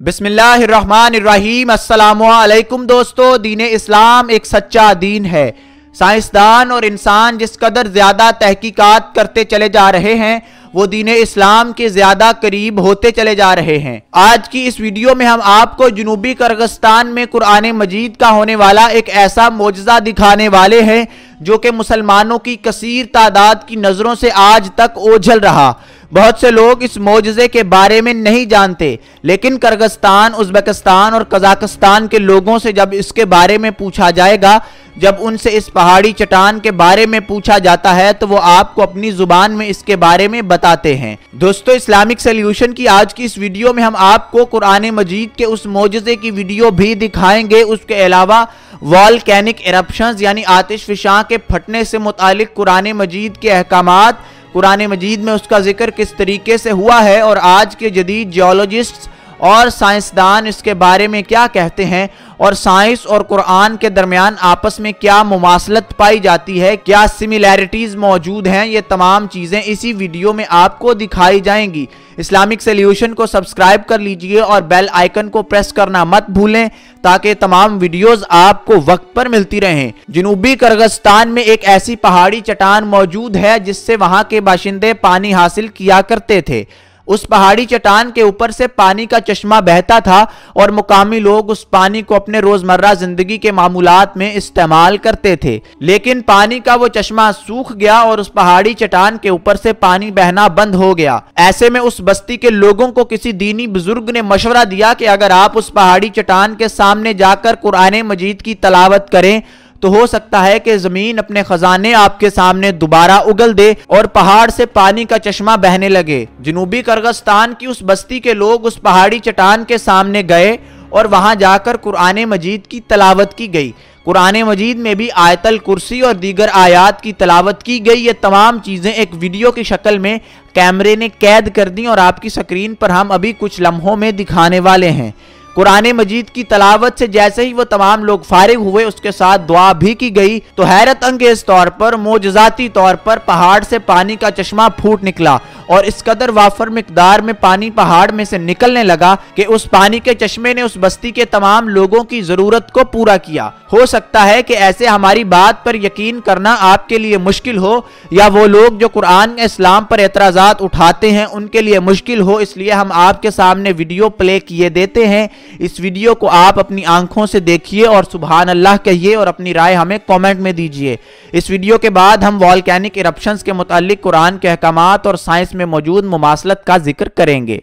बिस्मिल्लाहिर्रहमानिर्रहीम। अस्सलामुअलैकुम दोस्तों, दीन इस्लाम एक सच्चा दीन है। साइंसदान और इंसान जिस कदर ज्यादा तहकीकात करते चले जा रहे हैं वो दीन इस्लाम के ज्यादा करीब होते चले जा रहे हैं। आज की इस वीडियो में हम आपको जनूबी किर्गिस्तान में कुरान मजीद का होने वाला एक ऐसा मोजज़ा दिखाने वाले हैं जो कि मुसलमानों की कसीर तादाद की नजरों से आज तक ओझल रहा। बहुत से लोग इस मोजज़े के बारे में नहीं जानते, लेकिन किर्गिस्तान, उज़्बेकिस्तान और कजाकिस्तान के लोगों से जब इसके बारे में पूछा जाएगा, जब उनसे इस पहाड़ी चट्टान के बारे में पूछा जाता है तो वो आपको अपनी जुबान में इसके बारे में बताते हैं। दोस्तों, इस्लामिक सॉल्यूशन की आज की इस वीडियो में हम आपको कुरान मजीद के उस मोजज़े की वीडियो भी दिखाएंगे। उसके अलावा वॉल्केनिक इरप्शंस यानी आतिशफशां के फटने से मुतालिक कुरान मजीद के अहकामात, कुरान मजीद में उसका जिक्र किस तरीके से हुआ है और आज के जदीद जियोलॉजिस्ट और साइंसदान इसके बारे में क्या कहते हैं और साइंस और कुरान के दरमियान आपस में क्या मुमासलत पाई जाती है, क्या सिमिलैरिटीज मौजूद हैं, ये तमाम चीजें इसी वीडियो में आपको दिखाई जाएंगी। इस्लामिक सॉल्यूशन को सब्सक्राइब कर लीजिए और बेल आइकन को प्रेस करना मत भूलें ताकि तमाम वीडियोस आपको वक्त पर मिलती रहें। जनूबी किर्गिस्तान में एक ऐसी पहाड़ी चट्टान मौजूद है जिससे वहां के बाशिंदे पानी हासिल किया करते थे। उस पहाड़ी चट्टान के ऊपर से पानी का चश्मा बहता था और मुकामी लोग उस पानी को अपने रोजमर्रा जिंदगी के मामूलात में इस्तेमाल करते थे। लेकिन पानी का वो चश्मा सूख गया और उस पहाड़ी चट्टान के ऊपर से पानी बहना बंद हो गया। ऐसे में उस बस्ती के लोगों को किसी दीनी बुजुर्ग ने मशवरा दिया कि अगर आप उस पहाड़ी चट्टान के सामने जाकर कुरान मजीद की तलावत करें तो हो सकता है कि जमीन अपने खजाने आपके सामने दोबारा उगल दे और पहाड़ से पानी का चश्मा बहने लगे। जनूबी किर्गिस्तान की उस बस्ती के लोग उस पहाड़ी चट्टान के सामने गए और वहां जाकर कुरान मजीद की तलावत की गई। कुरान मजीद में भी आयतल कुर्सी और दीगर आयात की तलावत की गई। ये तमाम चीजें एक वीडियो की शक्ल में कैमरे ने कैद कर दी और आपकी स्क्रीन पर हम अभी कुछ लम्हों में दिखाने वाले हैं। कुरान मजीद की तलावत से जैसे ही वो तमाम लोग फारिग हुए, उसके साथ दुआ भी की गई तो हैरत अंगेज तौर पर, मोजज़ाती तौर पर पहाड़ से पानी का चश्मा फूट निकला और इस कदर वाफर मिकदार में पानी पहाड़ में से निकलने लगा कि उस पानी के चश्मे ने उस बस्ती के तमाम लोगों की जरूरत को पूरा किया। हो सकता है कि ऐसे हमारी बात पर यकीन करना आपके लिए मुश्किल हो या वो लोग जो कुरान इस्लाम पर एतराजात उठाते हैं उनके लिए मुश्किल हो, इसलिए हम आपके सामने वीडियो प्ले किए देते हैं। इस वीडियो को आप अपनी आंखों से देखिए और सुभान अल्लाह कहिए और अपनी राय हमें कमेंट में दीजिए। इस वीडियो के बाद हम वॉल्केनिक इरप्शंस के मुतालिक कुरान के अहकामात और साइंस में मौजूद मुमासलत का जिक्र करेंगे।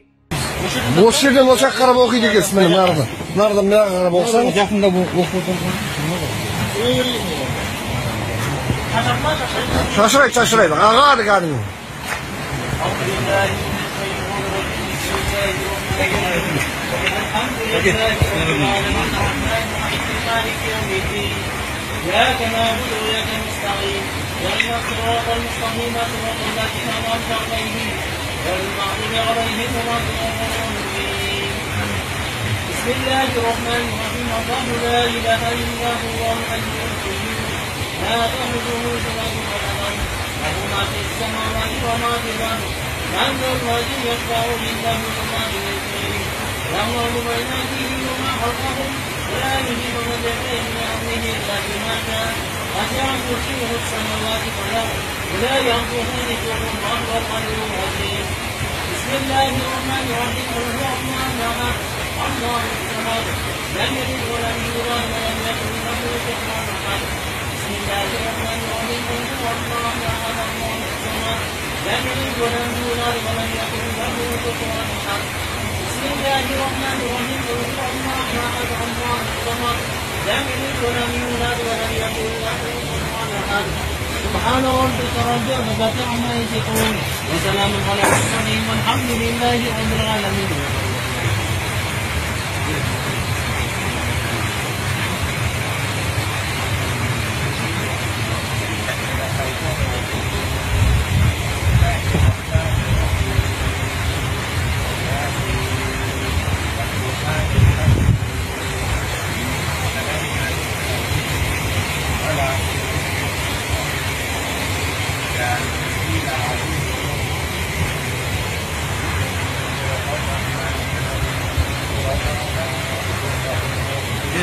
سبحان ربك رب العزة عما يصفون وسلام على المرسلين والحمد لله رب العالمين.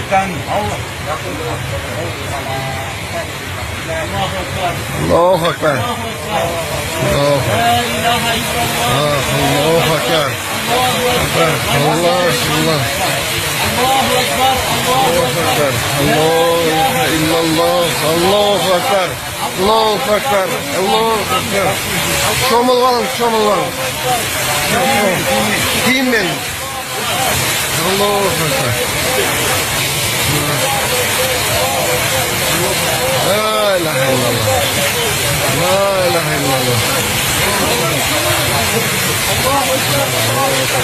kan. Allahu Akbar. Allahu Akbar. Allah Allah. Allahu Akbar. Allahu illallah. Allahu Akbar. Allahu Akbar. Allahu Akbar. Şomul var. Kimin? Allahu Akbar. La ilahe illallah. La ilahe illallah. Allahu Akbar.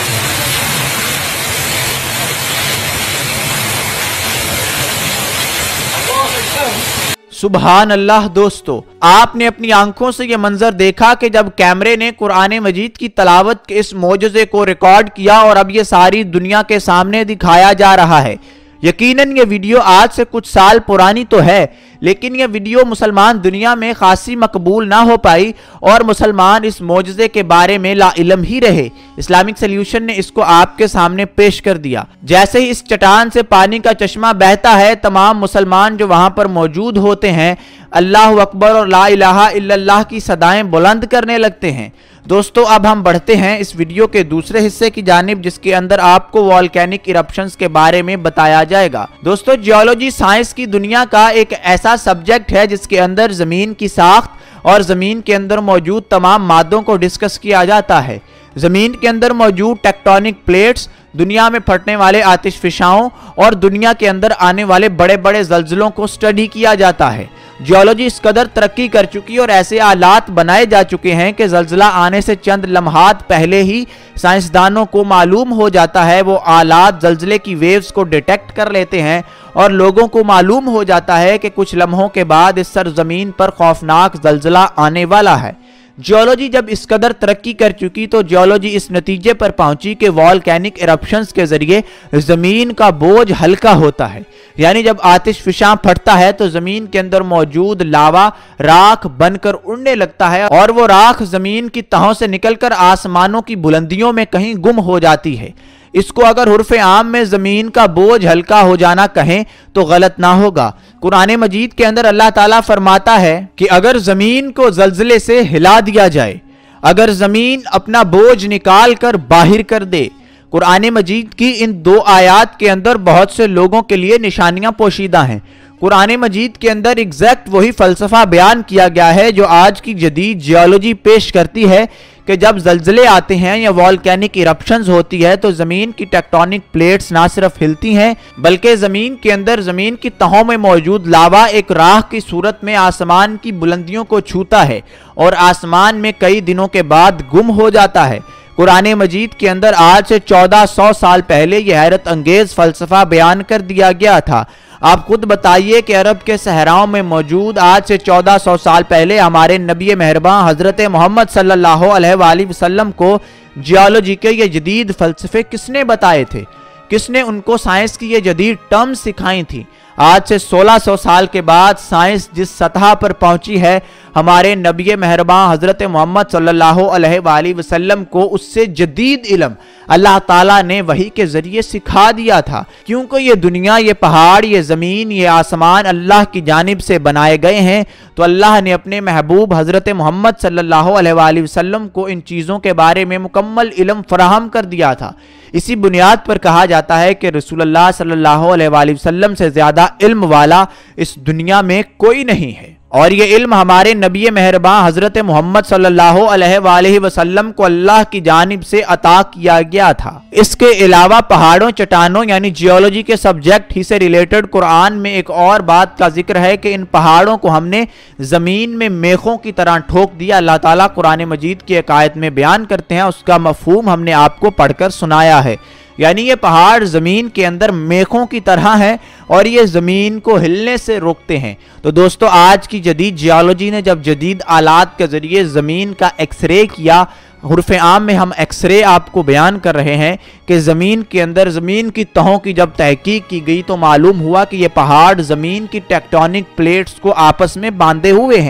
सुबहान अल्लाह। दोस्तों, आपने अपनी आंखों से यह मंजर देखा कि जब कैमरे ने कुरान मजीद की तलावत के इस मोजज़े को रिकॉर्ड किया और अब यह सारी दुनिया के सामने दिखाया जा रहा है। यकीनन ये वीडियो आज से कुछ साल पुरानी तो है, लेकिन यह वीडियो मुसलमान दुनिया में खासी मकबूल ना हो पाई और मुसलमान इस मोजज़े के बारे में लाइलम ही रहे। इस्लामिक सॉल्यूशन ने इसको आपके सामने पेश कर दिया। जैसे ही इस चट्टान से पानी का चश्मा बहता है, तमाम मुसलमान जो वहां पर मौजूद होते हैं अल्लाह अकबर और ला इलाहा इल्लल्लाह की सदाएं बुलंद करने लगते हैं। दोस्तों, अब हम बढ़ते हैं इस वीडियो के दूसरे हिस्से की जानिब, जिसके अंदर आपको वॉल्केनिक इरप्शंस के बारे में बताया जाएगा। दोस्तों, जियोलॉजी साइंस की दुनिया का एक ऐसा सब्जेक्ट है जिसके अंदर जमीन की साख्त और जमीन के अंदर मौजूद तमाम मादों को डिस्कस किया जाता है। जमीन के अंदर मौजूद टेक्टोनिक प्लेट्स, दुनिया में फटने वाले आतिशफिशाओं और दुनिया के अंदर आने वाले बड़े बड़े जल्जलों को स्टडी किया जाता है। जियोलॉजी इस कदर तरक्की कर चुकी और ऐसे आलात बनाए जा चुके हैं कि जल्जला आने से चंद लम्हात पहले ही साइंसदानों को मालूम हो जाता है। वो आलात जल्जले की वेव्स को डिटेक्ट कर लेते हैं और लोगों को मालूम हो जाता है कि कुछ लम्हों के बाद इस सरजमीन पर खौफनाक जल्जला आने वाला है। जियोलॉजी जब इस कदर तरक्की कर चुकी तो जियोलॉजी इस नतीजे पर पहुंची कि वॉल्केनिक इरप्शंस के जरिए जमीन का बोझ हल्का होता है। यानी जब आतिशफिशा फटता है तो जमीन के अंदर मौजूद लावा राख बनकर उड़ने लगता है और वो राख जमीन की तहों से निकलकर आसमानों की बुलंदियों में कहीं गुम हो जाती है। इसको अगर उर्फ़े आम में जमीन का बोझ हल्का हो जाना कहें तो गलत ना होगा। कुरान मजीद के अंदर अल्लाह ताला फरमाता है कि अगर जमीन को जल्जले से हिला दिया जाए, अगर जमीन अपना बोझ निकाल कर बाहर कर दे। कुरान मजीद की इन दो आयात के अंदर बहुत से लोगों के लिए निशानियां पोशीदा हैं। कुरान मजीद के अंदर एग्जैक्ट वही फलसफा बयान किया गया है जो आज की जदीद जियोलॉजी पेश करती है कि जब जल्जले आते हैं या वॉल्केनिक इरप्शंस होती है तो जमीन की टेक्टोनिक प्लेट्स ना सिर्फ हिलती हैं बल्कि जमीन के अंदर जमीन की तहों में मौजूद लावा एक राह की सूरत में आसमान की बुलंदियों को छूता है और आसमान में कई दिनों के बाद गुम हो जाता है। कुरान मजीद के अंदर आज से 1400 साल पहले यह हैरत अंगेज फलसफा बयान कर दिया गया था। आप खुद बताइए कि अरब के सहराओं में मौजूद आज से 1400 साल पहले हमारे नबी मेहरबान हजरत मोहम्मद सल्लल्लाहु अलैहि वसल्लम को जियोलॉजी के ये जदीद फलसफे किसने बताए थे? किसने उनको साइंस की ये जदीद टर्म्स सिखाई थी? आज से 1600 साल के बाद साइंस जिस सतह पर पहुंची है, हमारे नबी मेहरबान हजरत मोहम्मद सल्लल्लाहु अलैहि वसल्लम को उससे जदीद इल्म अल्लाह ताला ने वही के जरिए सिखा दिया था। क्योंकि ये दुनिया, ये पहाड़, ये ज़मीन, ये आसमान अल्लाह की जानिब से बनाए गए हैं, तो अल्लाह ने अपने महबूब हजरत मोहम्मद सल्लल्लाहु अलैहि वसल्लम को इन चीज़ों के बारे में मुकम्मल इल्म फराहम कर दिया था। इसी बुनियाद पर कहा जाता है कि रसूलुल्लाह सल्लल्लाहु अलैहि वसल्लम से ज़्यादा इल्म वाला इस दुनिया में कोई नहीं है और ये इल्म हमारे नबी मेहरबान हजरत मोहम्मद सल्लल्लाहु अलैहि वसल्लम को अल्लाह की जानिब से अता किया गया था। इसके अलावा पहाड़ों, चट्टानों यानी जियोलॉजी के सब्जेक्ट ही से रिलेटेड कुरान में एक और बात का जिक्र है कि इन पहाड़ों को हमने जमीन में मेखों की तरह ठोक दिया। अल्लाह ताला कुरान मजीद की एक आयत में बयान करते हैं, उसका मफहूम हमने आपको पढ़कर सुनाया है। यानी ये पहाड़ जमीन के अंदर मेखों की तरह है और ये जमीन को हिलने से रोकते हैं। तो दोस्तों, आज की जदीद जियोलॉजी ने जब जदीद आलात के जरिए जमीन का एक्सरे किया, हुर्फ़े आम में हम एक्सरे आपको बयान कर रहे हैं कि ज़मीन के अंदर ज़मीन की तहों की जब तहकीक की गई तो मालूम हुआ कि ये पहाड़ ज़मीन की टेक्टोनिक प्लेट्स को आपस में बांधे हुए हैं।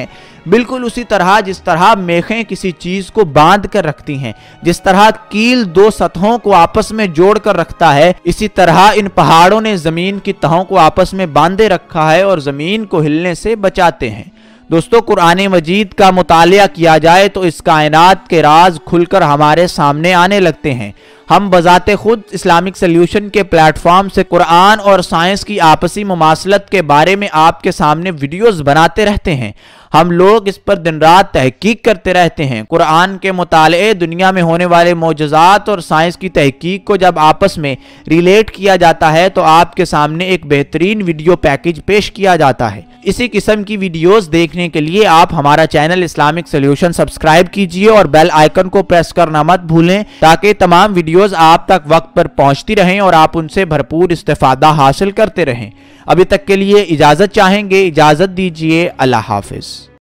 बिल्कुल उसी तरह जिस तरह मेखें किसी चीज को बांध कर रखती हैं, जिस तरह कील दो सतहों को आपस में जोड़ कर रखता है, इसी तरह इन पहाड़ों ने जमीन की तहों को आपस में बांधे रखा है और जमीन को हिलने से बचाते हैं। दोस्तों, कुरान मजीद का मुतालिया किया जाए तो इस कायनात के राज खुलकर हमारे सामने आने लगते हैं। हम बजाते खुद इस्लामिक सॉल्यूशन के प्लेटफॉर्म से कुरान और साइंस की आपसी मुमासलत के बारे में आपके सामने वीडियोस बनाते रहते हैं। हम लोग इस पर दिन रात तहकीक करते रहते हैं। कुरान के मुताले, दुनिया में होने वाले मौजज़ात और साइंस की तहकीक को जब आपस में रिलेट किया जाता है तो आपके सामने एक बेहतरीन वीडियो पैकेज पेश किया जाता है। इसी किस्म की वीडियोस देखने के लिए आप हमारा चैनल इस्लामिक सॉल्यूशन सब्सक्राइब कीजिए और बेल आइकन को प्रेस करना मत भूलें, ताकि तमाम वीडियोस आप तक वक्त पर पहुंचती रहें और आप उनसे भरपूर इस्तेफादा हासिल करते रहें। अभी तक के लिए इजाजत चाहेंगे, इजाजत दीजिए। अल्लाह हाफिज।